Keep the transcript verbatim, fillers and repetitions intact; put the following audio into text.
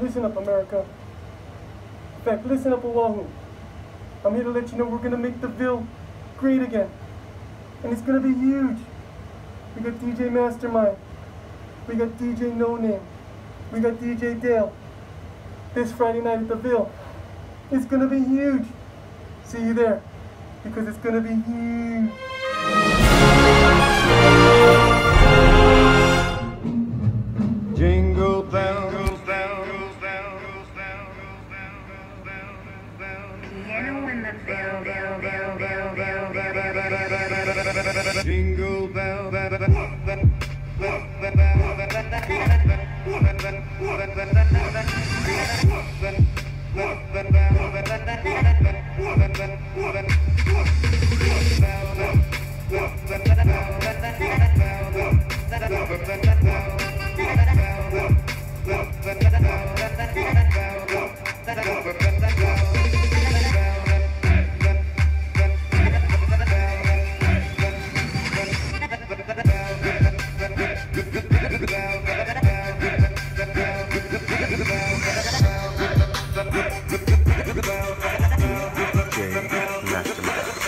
Listen up, America. In fact, listen up, Oahu. I'm here to let you know we're gonna make the Ville great again. And it's gonna be huge. We got D J Mastermind. We got D J No Name. We got D J Dale. This Friday night at the Ville. It's gonna be huge. See you there. Because it's gonna be huge. Jingle bells, jingle bells, Piano in the Ville, Ville, Ville, Ville, Ville, Ville. jingle bells. D J Mastermind.